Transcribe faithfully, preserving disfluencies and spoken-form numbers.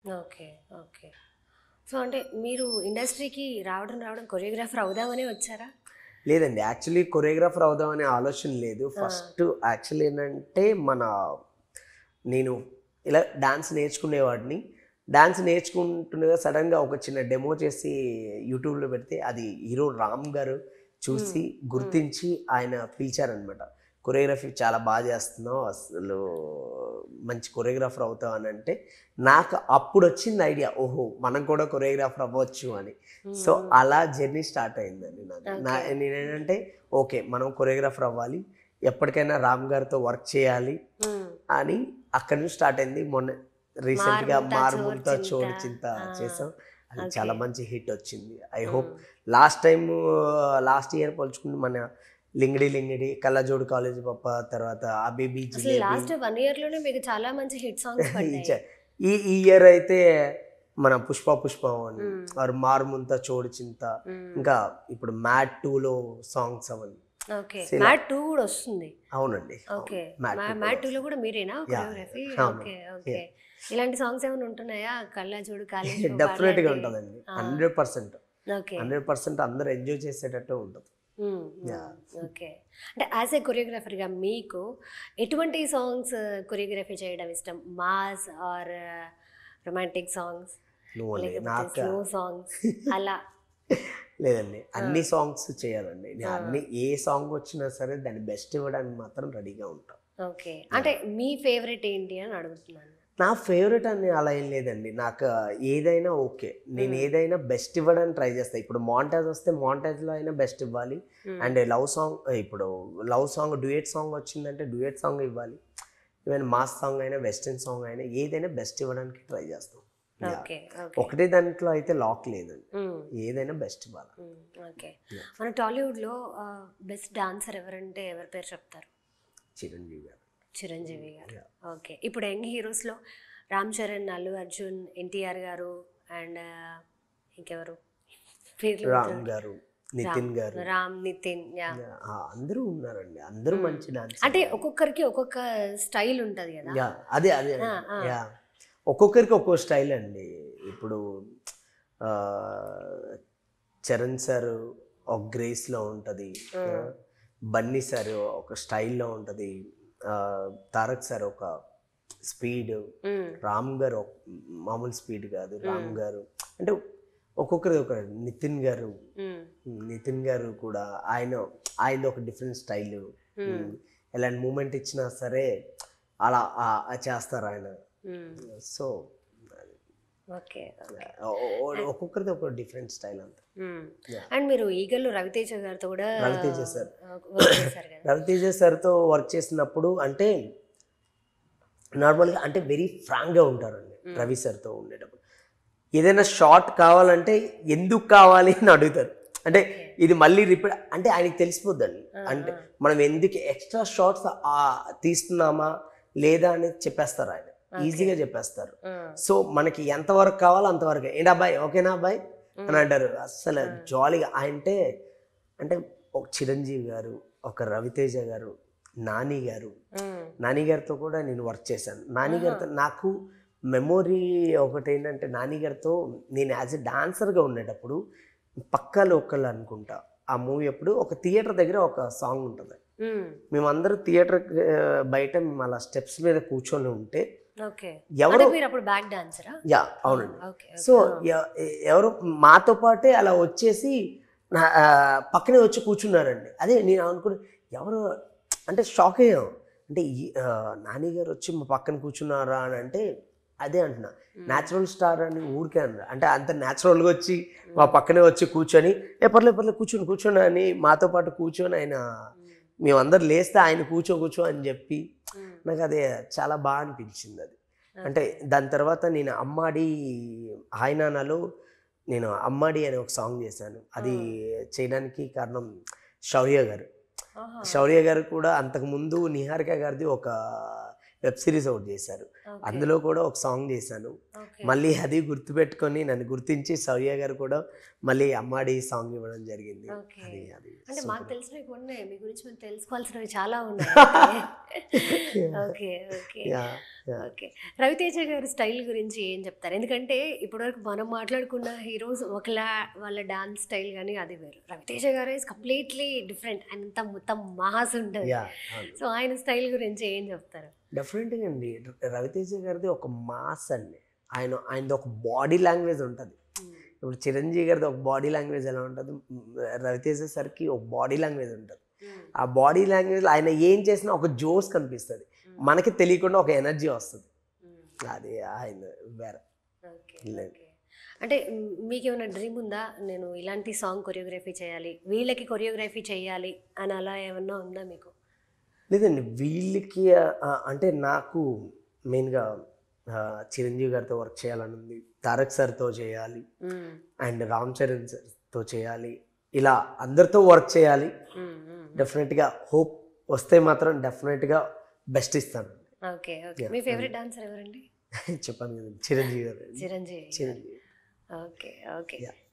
Okay. Okay. So, అంటే మీరు ఇండస్ట్రీకి రావడం, రావడం కొరియోగ్రాఫర్ అవుదామనే వచ్చారా? లేదండి. యాక్చువల్లీ కొరియోగ్రాఫర్ అవుదామనే ఆలోచన లేదు. ఆ! ఫస్ట్ యాక్చువల్లీ ఏంటంటే మన నేను ఇలా డాన్స్ నేర్చుకునేవాడిని. డాన్స్ నేర్చుకుంటుండగా సడెన్‌గా ఒక చిన్న డెమో చేసి యూట్యూబ్‌లో పెడితే అది హీరో రామ్ గారు హ్మ్. చూసి హ్మ్. గుర్తించి ఆయన పిలిచారనమాట. కొరియోగ్రఫీ చాలా బా చేస్తున్నావు. అసలు మంచి కొరియోగ్రాఫర్ అవుతావు అనంటే, నాకు అప్పుడొచ్చింది ఐడియా. ఓహో! మనం కూడా కొరియోగ్రాఫర్ అవ్వచ్చు అని. హ్మ్. సో, హ్మ్. అలా జర్నీ స్టార్ట్ అయిందండి నాది. నా ఓకే. నేనేంటంటే ఓకే. మనం కొరియోగ్రాఫర్ అవ్వాలి. ఎప్పటికైనా రామ్ గారితో వర్క్ చేయాలి హ్మ్. అని అక్కడి నుంచి స్టార్ట్ అయింది. మొన్న రీసెంట్‌గా 'మార్ముంత 'మార్ముంత చోర్ చింత' చోరు చింత' ఆ! చేసాం. అది ఓకే. చాలా మంచి హిట్ వచ్చింది. I hope hmm. Last time last year పోల్చుకుంటే మన 'లింగిడి లింగిడి', 'కళ్ళజోడు కాలేజీ పప్ప' తర్వాత 'అబేబీ అసలు జిలేబీ' లాస్ట్ ఒక ఇయర్‌లోనే మీకు చాలా మంచి హిట్ సాంగ్స్ ఇచ్చ పడ్డాయి. ఈ ఈ ఇయర్ అయితే మన 'పుష్ప పుష్పం' అని హ్మ్. ఆర్ 'మార్ముంత చోడు చింత' హ్మ్. ఇంకా ఇప్పుడు 'మ్యాడ్ టూ'లో సాంగ్స్ అవన్నీ. ఓకే. సో, ఇలా 'మ్యాడ్ టూ' గూడా వస్తుంది. అవునండి. అవును. ఓకే. 'మ్యాడ్ మ్యా టూ' కూడా 'మ్యాడ్ టూ'లో వస్తుంది. గూడా మీరేనా యాహ్! కొరియోగ్రఫీ? యాహ్! అవును. ఓకే. ఓకే. యాహ్! ఇలాంటి సాంగ్స్ ఏమైనా ఉంటున్నాయా? 'కళ్ళజోడు కాలేజీ పప్ప' డెఫినెట్‌గా అట్లాంటివి? ఉంటదండి. ఆ! వంద శాతం ఓకే. వంద శాతం అందరూ ఎంజాయ్ చేసేటట్టే ఉంటది. హ్మ్. హ్మ్. యాహ్! ఓకే. అంటే యాస్ ఎ కొరియోగ్రాఫర్‌గా మీకు ఎటువంటి సాంగ్స్ కొరియోగ్రఫీ చేయడం ఇష్టం? Mass or romantic songs no అండి. లేకపోతే నాకా స్లో సాంగ్స్ అలా? లేదండి. ఆ! అన్ని సాంగ్స్ చేయాలండి. నేను ఆ! అన్ని ఏ సాంగ్ వచ్చినా సరే దాన్ని బెస్ట్ ఇవ్వడానికి మాత్రం రెడీగా ఉంటా. ఓకే. అంటే యాహ్! మీ ఫేవరెట్ ఏంటి అని అడుగుతున్నాను. నా ఫేవరెట్ అని అలా ఏం లేదండి. నాకు ఏదైనా ఓకే. నేను హ్మ్. ఏదైనా బెస్ట్ ఇవ్వడానికి ట్రై చేస్తా. ఇప్పుడు మోంటాజ్ వస్తే మోంటాజ్‌లో అయినా బెస్ట్ ఇవ్వాలి. హ్మ్. అండ్ లవ్ సాంగ్ ఇప్పుడు లవ్ సాంగ్, డ్యూయెట్ సాంగ్ వచ్చిందంటే డ్యూయెట్ సాంగ్ ఇవ్వాలి. ఈవెన్ మాస్ సాంగ్ అయినా, వెస్టర్న్ సాంగ్ అయినా ఏదైనా బెస్ట్ ఇవ్వడానికి ట్రై చేస్తాం. యాహ్! ఓకే. ఓకే. ఒకటే దాంట్లో అయితే లాక్ లేదండి. హ్మ్. ఏదైనా బెస్ట్ ఇవ్వాలి. హ్మ్. ఓకే. యాహ్! మన టాలీవుడ్‌లో ఆహ్, బెస్ట్ డాన్సర్ ఎవరంటే ఎవరి పేరు చెప్తారు? చిరంజీవి గారు. చిరంజీవి గారు. యాహ్! ఓకే. ఇప్పుడు యంగ్ హీరోస్‌లో రామ్ చరణ్, అల్లు అర్జున్, ఎన్టీఆర్ గారు అండ్ ఇంకెవరు? పేర్లు రామ్ గుర్తురావట్లే. గారు, రామ్, నితిన్ గారు. రామ్, నితిన్ యాహ్! యాహ్! ఆ! అందరూ ఉన్నారండి. అందరూ హ్మ్. మంచి అంటే డాన్సర్‌లే. ఒక్కొక్కరికి ఒక్కొక్క స్టైల్ ఉంటది గదా! యాహ్! అదే. అదే ఆ! అండి. ఆ! యాహ్! ఒక్కొక్కరికి ఒక్కో స్టైల్ అండి. ఇప్పుడు ఆహ్, చరణ్ సారు ఒక గ్రేస్‌లో ఉంటది. హ్మ్. ఆహ్, బన్నీ సారు ఒక స్టైల్‌లో ఉంటది. ఆహ్, తారక్ సార్ ఒక స్పీడు. హ్మ్. రామ్ గారు ఒక మామూలు స్పీడ్ కాదు. రామ్ హ్మ్. గారు అంటే ఒక్కొక్కరిది ఒక నితిన్ గారు. హ్మ్. హ్మ్. నితిన్ గారు కూడా ఆయన ఆయనది ఒక డిఫరెంట్ స్టైలు. హ్మ్. హ్మ్. ఎలాంటి మూవ్‌మెంట్ ఇచ్చినా సరే అలా ఆహ్, చేస్తారాయన. హ్మ్. So, okay. ఓకే. ఒ ఒ అండ్ ఒక్కొక్కరిది ఒక డిఫరెంట్ స్టైల్ అంతే. హ్మ్. యాహ్! అండ్ మీరు 'ఈగలు' రవితేజ గారితో గూడా రవితేజ సార్. ఆహ్, వర్క్ చేశారు గదా! రవితేజ సార్‌తో వర్క్ చేసినప్పుడు అంటే నార్మల్‌గా అంటే వెరీ ఫ్రాంక్‌గా ఉంటారండి. హ్మ్. రవి సార్‌తో ఉండేటప్పుడు. ఏదైనా షాట్ కావాలంటే ఎందుకు కావాలి అని అడుగుతారు. అంటే ఓకే. ఇది మళ్ళీ రిపీట్ అంటే ఆయనకి తెలిసిపోద్దండి. ఆ! అంటే ఆ! మనం ఎందుకు ఎక్స్‌ట్రా షాట్స్ ఆహ్, తీస్తున్నామా లేదా అనేది చెప్పేస్తారు ఆయన. ఓకే. ఈజీగా చెప్పేస్తారు. ఆ! సో, మనకి ఎంతవరకు కావాలో అంతవరకే. "ఏంటి అబ్బాయి ఓకేనా అబ్బాయి?" అని హ్మ్. అంటారు. అస్సలు ఆ! జాలీగా అంటే, అంటే ఒక చిరంజీవి గారు, ఒక రవితేజ గారు, నాని గారు. హ్మ్. నాని గారితో కూడా నేను వర్క్ చేశాను. నాని ఆహా! గారితో నాకు మెమొరీ ఒకటేంటంటే నాని గారితో నేను యాజ్ ఎ డాన్సర్‌గా ఉండేటప్పుడు 'పక్కా లోకల్' అనుకుంటా. ఆ మూవీ అప్పుడు ఒక థియేటర్ దగ్గర ఒక సాంగ్ ఉంటది. హ్మ్. మేమందరం థియేటర్ ఆహ్, బయట మేము అలా స్టెప్స్ మీద కూర్చొని ఉంటే ఓకే. అంటే ఎవరో మీరప్పుడు బ్యాక్ డాన్సరా? యాహ్! ఆ! అవునండి. ఓకే. So, okay. ఆ! ఎ ఎవరో మాతో పాటే అలా వచ్చేసి నా ఆహ్, పక్కనే వచ్చి కూర్చున్నారండి. అదే నేను అనుకుని ఎవరు అంటే షాక్ అయ్యాం. అంటే ఈ ఆహ్, నాని గారు వచ్చి మా పక్కన కూర్చున్నారా అని అంటే అదే అంటున్నా. హ్మ్. నేచురల్ స్టార్ అని ఊరికే అనరు. అంటే అంత నేచురల్‌గా వచ్చి మా హ్మ్. పక్కనే వచ్చి కూర్చొని, "ఏ పర్లేదు పర్లేదు కూర్చోండి కూర్చోండి" అని మాతో పాటు కూర్చొని ఆయన హ్మ్. మేమందరం లేస్తే ఆయన కూర్చో కూర్చో అని చెప్పి హ్మ్. నాకది చాలా బా అనిపించిందది. అంటే ఓకే. దాని తర్వాత నేను 'అమ్మాడి హాయ్ నాన్నలో' నేను 'అమ్మాడి' అనే ఒక సాంగ్ చేశాను. అది హ్మ్. చేయడానికి కారణం శౌర్య గారు. ఆహా! శౌర్య ఓకే. గారు కూడా అంతకుముందు 'నిహారిక' గారిది ఒక వెబ్ సిరీస్ ఒకటి చేశారు. అందులో కూడా ఒక సాంగ్ చేశాను. ఓకే. మళ్ళీ అది గుర్తుపెట్టుకొని నన్ను గుర్తించి సౌర్య గారు కూడా మళ్ళీ అమ్మాడి సాంగ్ ఇవ్వడం జరిగింది. ఓకే. అది అది అంటే మాకు super. తెలిసినవి కొన్ని మీ గురించి మేము తెలుసుకోవాల్సినవి చాలా ఉన్నాయి. Okay okay Yeah, yeah. Okay. Raviteja గారి స్టైల్ గురించి ఏం చెప్తారు? ఎందుకంటే ఇప్పటివరకు మనం మాట్లాడుకున్న హీరోస్ ఒకలా వాళ్ళ డాన్స్ స్టైల్ కానీ అది వేరు. రవితేజ గారు ఇస్ కంప్లీట్లీ డిఫరెంట్. అంత మొత్తం మాస్ ఉంటుంది. Yeah, అవును. సో ఆయన స్టైల్ గురించి ఏం చెప్తారు? డెఫినెట్గా అండి రవితేజ గారిది ఒక మాస్ అండి. ఆయన ఆయనది ఒక బాడీ లాంగ్వేజ్ ఉంటుంది. ఇప్పుడు చిరంజీవి గారిది ఒక బాడీ లాంగ్వేజ్ ఎలా ఉంటుంది, రవితేజ సార్కి ఒక బాడీ లాంగ్వేజ్ ఉంటుంది. ఆ బాడీ లాంగ్వేజ్ ఆయన ఏం చేసినా ఒక జోస్ కనిపిస్తుంది, మనకి తెలియకుండా ఒక ఎనర్జీ వస్తుంది. అది ఆయన వేరే. ఓకే లేదు. ఓకే. అంటే మ్, మీకేమైనా డ్రీమ్ ఉందా, నేను ఇలాంటి సాంగ్ కొరియోగ్రఫీ చేయాలి, వీళ్ళకి కొరియోగ్రఫీ చేయాలి అని అలా ఏమన్నా ఉందా మీకు? లేదండి వీళ్ళకి ఆ, అంటే నాకు మెయిన్గా చిరంజీవి గారితో వర్క్ చేయాలని ఉంది, తారక్ సార్తో చేయాలి, మ్మ్. అండ్ రామ్ చరణ్ సార్తో చేయాలి, ఇలా అందరితో వర్క్ చేయాలి. మ్మ్, మ్మ్. డెఫినెట్గా హోప్ వస్తే మాత్రం డెఫినెట్గా బెస్ట్ ఇస్తాను. Okay okay. Yeah. మీ ఫేవరెట్ డాన్సర్ ఎవరండి? చెప్పాను కదా Chiranjeevi garu. Chiranjeevi. Chiranjeevi. Okay okay. Yeah.